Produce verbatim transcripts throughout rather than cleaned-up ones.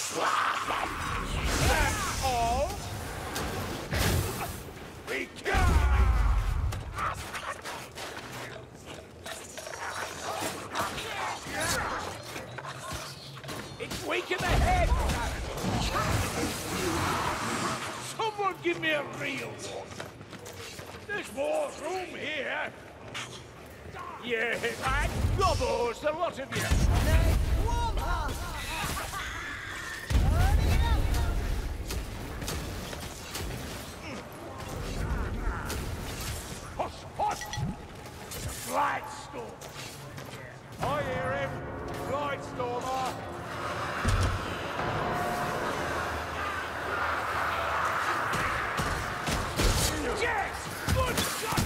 That's all. We can. It's weak in the head. Someone give me a real one. There's more room here. Yeah, right. Gobos, the lot of you. Hush, hush! Blightstorm. I hear him. Blightstormer. Yes! Good shot!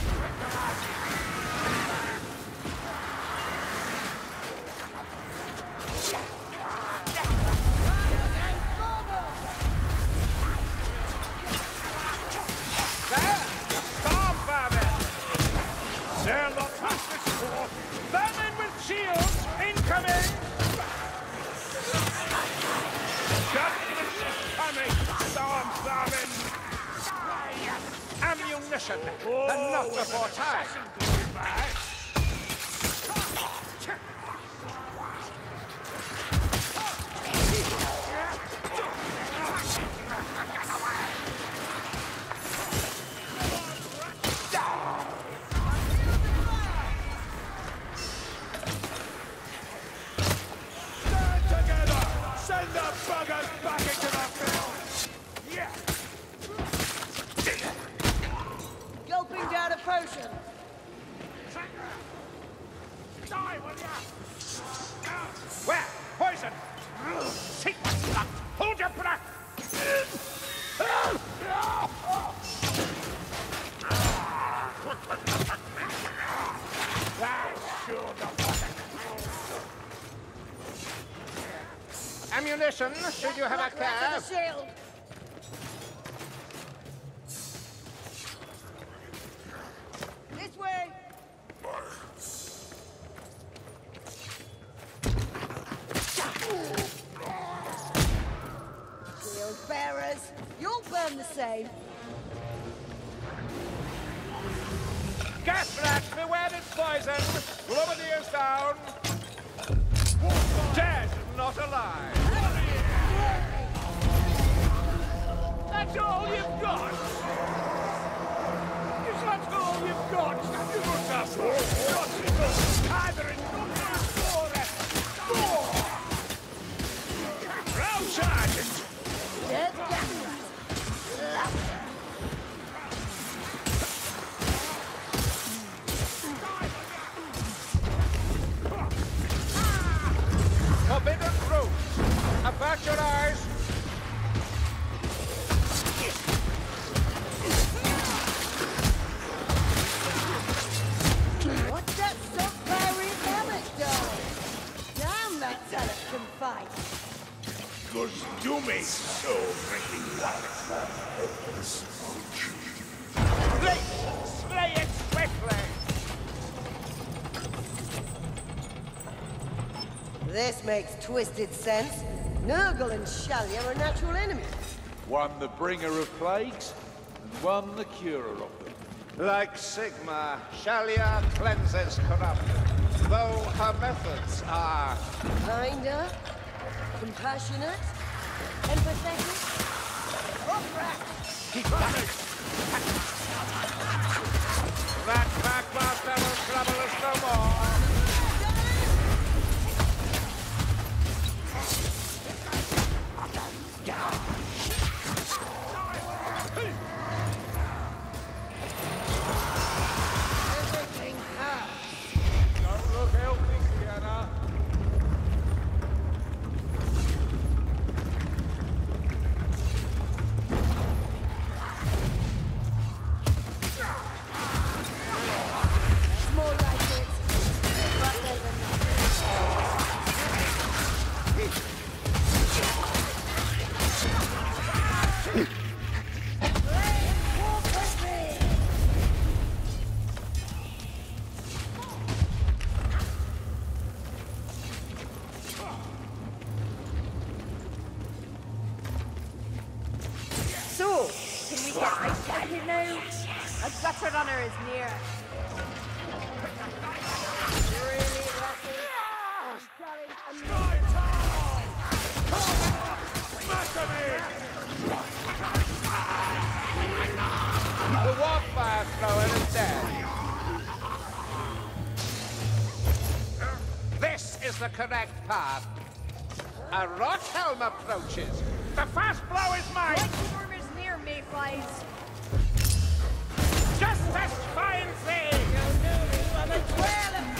They're the fastest squad. Vermin with shields incoming. Judgment is coming. Storm vermin. Ammunition, oh, and not before time. Send the buggers back into the field! Yeah! Gulping down a potion. Die, will ya? Where? Poison! See? Hold your breath! That's sure the ammunition, should you have a care? Shield. This way. Shield bearers, you'll burn the same. Gas rats, beware its poison! Grenadiers down! Dead, not alive! That's all you've got? Is that all you've got? You must have more! Either in number or more! Round sergeant! Dead gas rat. Forbidden fruit! Avert your eyes! What's that sub-fiery hammock dog? Damn, that zealot can fight. Good do me so drinking water. Slay! Slay it swiftly! This makes twisted sense. Nurgle and Shalia are natural enemies. One the bringer of plagues, and one the curer of them. Like Sigma, Shalia cleanses corruption, though her methods are... Kinder, compassionate, empathetic, upright. Keep coming! That backmaster will trouble us no more! Everything hurts. Don't look healthy, Sienna. Okay, now, a gutter runner is near. Really, Russell? I'm telling a The wildfire thrower is dead. This is the correct path. A rock helm approaches. The fast blow is mine! Lightstorm is near, mayflies. Justice finds thee! I'm a twirl of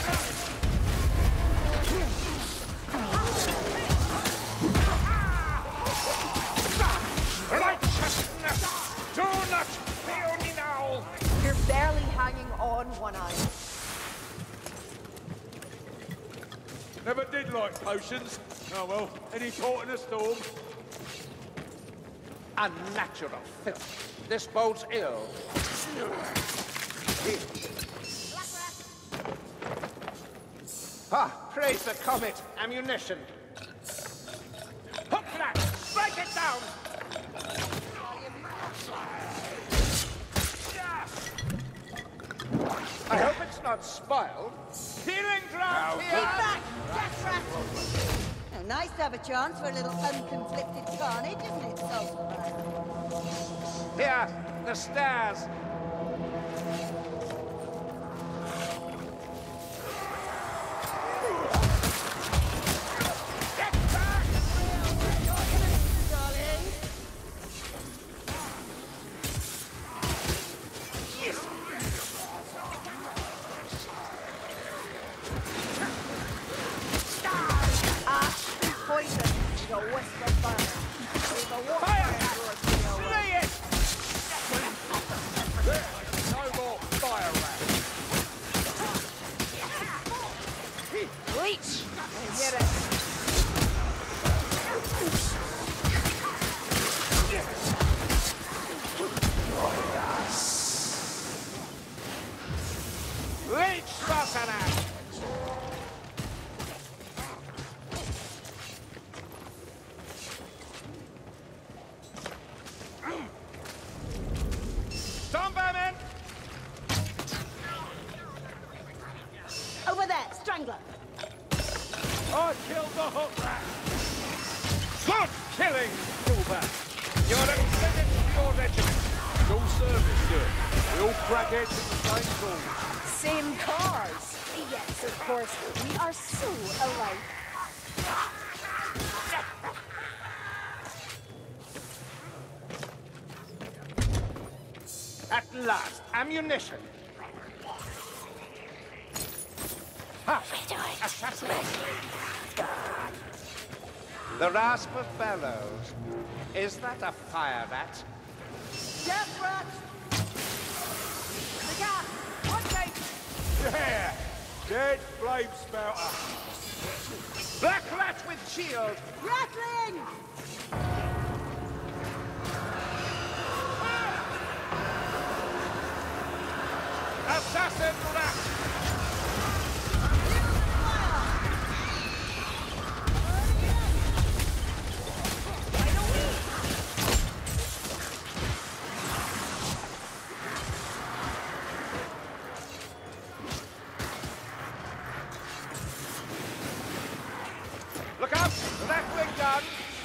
Righteousness! Do not fail me now! You're barely hanging on one eye. Never did like potions. Oh well, any caught in a storm. Unnatural filth. This bodes ill. Ah, praise the comet. Ammunition. Hook that! Strike it down! I hope it's not spoiled. Healing draught Keep here! back! Death rat! Oh, nice to have a chance for a little unconflicted carnage, isn't it, Saltburn? Here, the stairs. Get back! Darling. Ash and poison is a wisp of fire. Leave a water Fire! fire. Slay it! No more fire rats. Leech! Get it. Leech Sasana! Stormvermin! Over there, Strangler. I killed the hook rat. Good killing, Silver! You're a credit to your regiment. All service, sir. We all crackheads in the same cause. Same cars. Yes, of course. We are so alike. At last, ammunition. Ha! Assassinate! The rasp of bellows. Is that a fire rat? Death rat! The gas! One take! Yeah! Dead flame spouter. Black rat with shield. Rattling! Assassin rat! Look out! Rattling gun!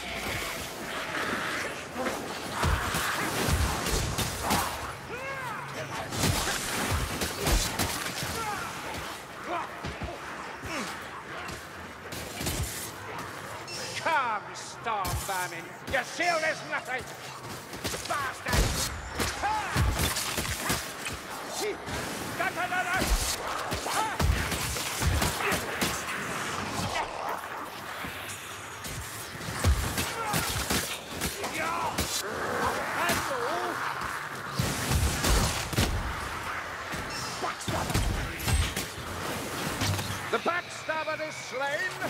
Come, Stormvermin! Your shield is nothing! Bastard! Da, da, da, da. The backstabber is slain!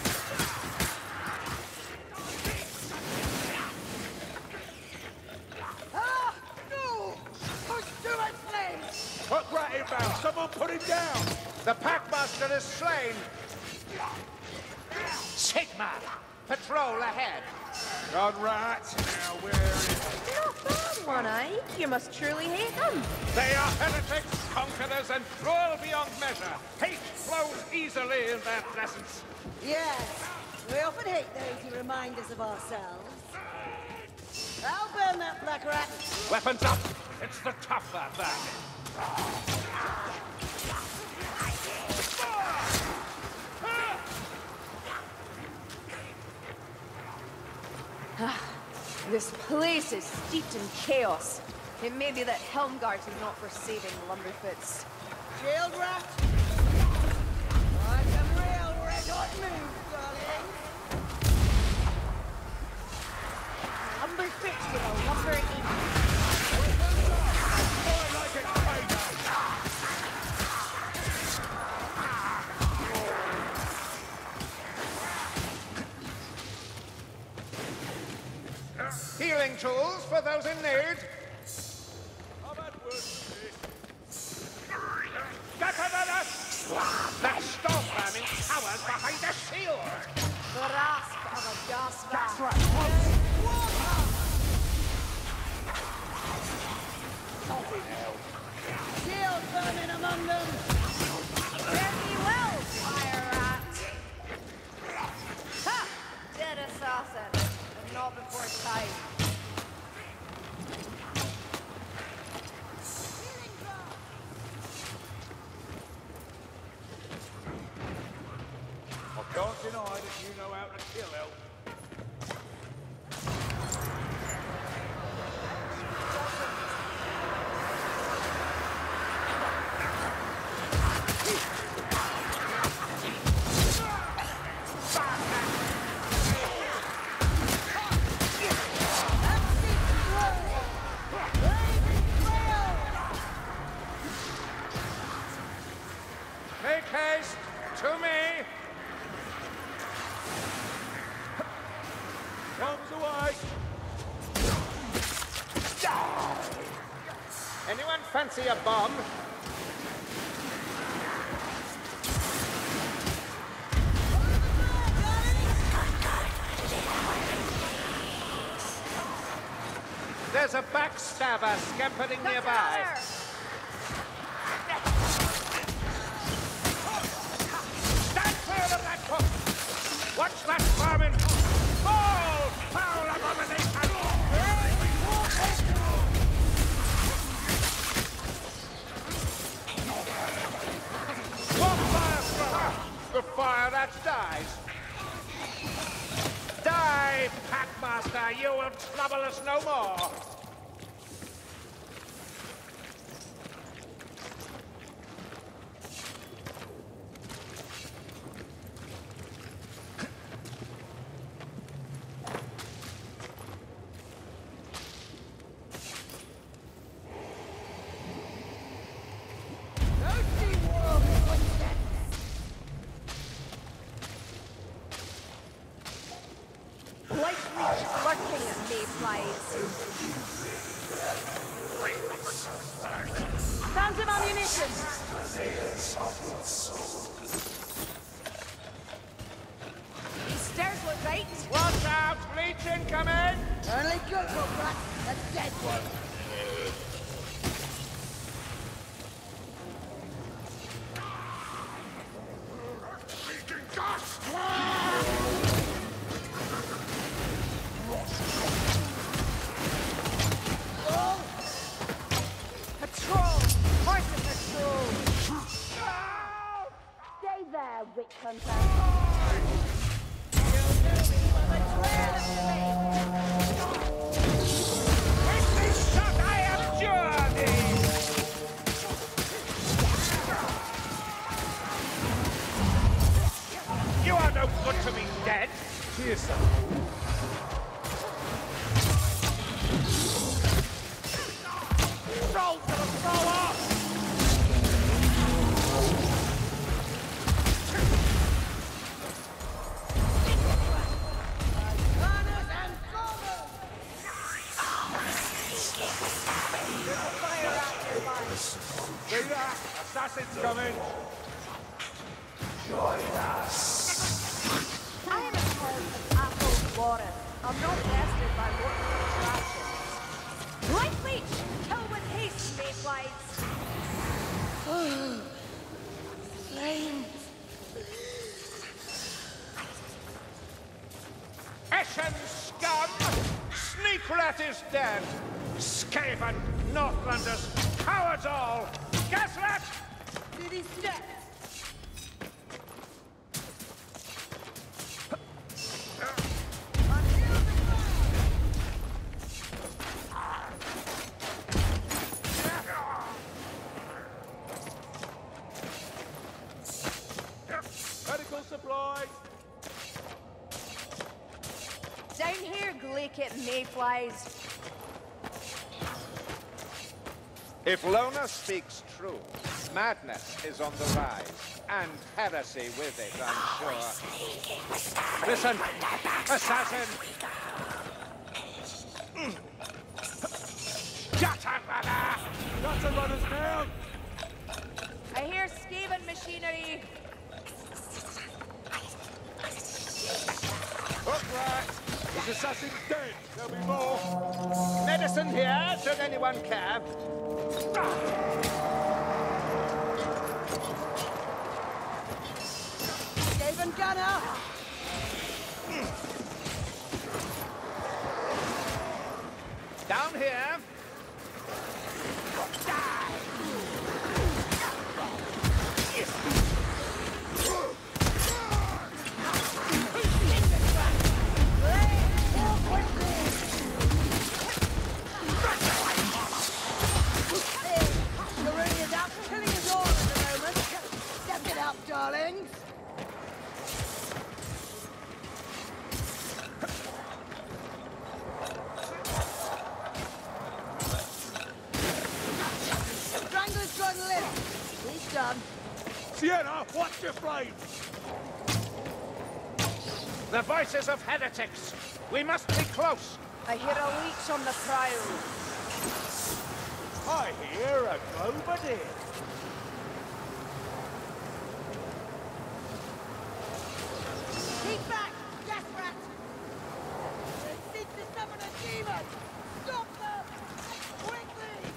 Ah! No! Push to it, please! Put rat inbound. Someone put him down. The packmaster is slain! Sigma! Patrol ahead! Run, rat. Now where is... Look! Bad one, eh? You must truly hate them. They are heretics, conquerors, and cruel beyond measure. Hate flows easily in their presence. Yes, we often hate those who remind us of ourselves. I'll burn that black rat. Weapons up! It's the tougher vermin. This place is steeped in chaos. It may be that Helmgart is not for saving Lumberfoots. Shield rat. Like a real red hot move, darling. Lumberfoots with a lumber eating. Healing tools for those in need. Get over us! That storm vermin cowers behind a shield! Grasp of a Jasper. That's right. Shield vermin among them. Fare thee well, fire rat. Ha! Dead assassin, but not before time. I can't deny that you know how to kill elk. Make haste to me! Comes away. Anyone fancy a bomb? There's a backstabber scampering nearby. Stand clear of that hook! Watch that vermin! Fall, foul abomination! What fire thrower? The fire that dies. Die, Packmaster! You will trouble us no more! Life reach lurking at mayflies. Found some ammunition. These stairs look right. Watch out! Leech incoming! Only good one, rat. A dead one. A troll! Horse of a troll! Stay there, witch hunter. You'll do me for the trail of me. With this shot I abjure thee! You are no good to me, dead! Cheers, son. Roll to the floor! Gunners and bombers. Fire rat nearby. See that? Assassin's coming. I haven't heard of Apple Warren. I'm not vested by what attractions. mayflies. Flame. Eshen scum! Sneak rat is dead! Skaven, Northlanders, cowards all! Gas rat! Did he step? Medical supplies. Down here, Glaikit mayflies. If Lona speaks true, madness is on the rise, and heresy with it, I'm sure. Listen, assassin! Gutter runner! Gutter runners down. I hear Skaven machinery. Upright! This assassin's dead. There'll be more. Medicine here, should anyone care. Skaven gunner. Down here. Shireen is out killing us all at the moment. Step it up, darlings. Strangler's got a lift. He's done. Sienna, watch your flame. The voices of heretics. We must be close. I hear a leech on the prowl. I hear a globody. Keep back, gas rat. They seek to summon a demon. Stop them! Quickly!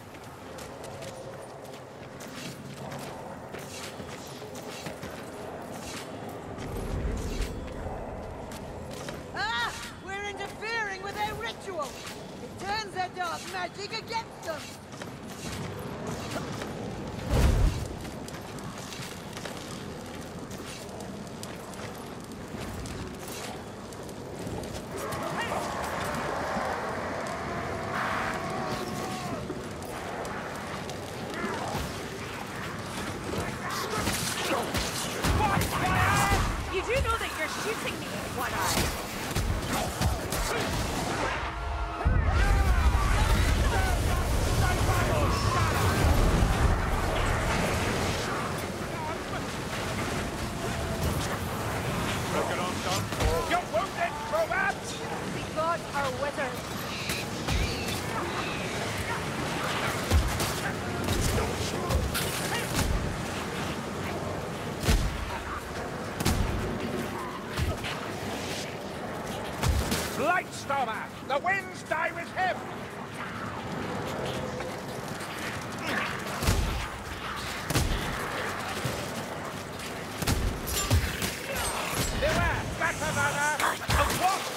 Ah! We're interfering with their ritual! It turns their dark magic against them! You do know that you're shooting me with one eye. Look at I'm done. You're wounded, Robert! The gods are wizards. Lightstormer! The winds die with him! Beware! Back, Havana! A walk